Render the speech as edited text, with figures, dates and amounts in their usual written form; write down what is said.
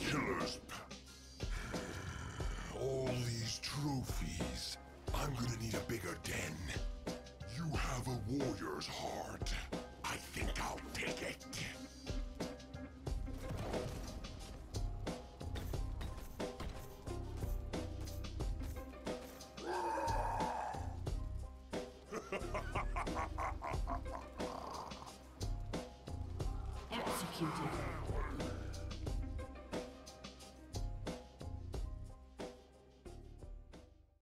killer's all these trophies. I'm gonna need a bigger den. You have a warrior's heart. I think I'll take it. Executed.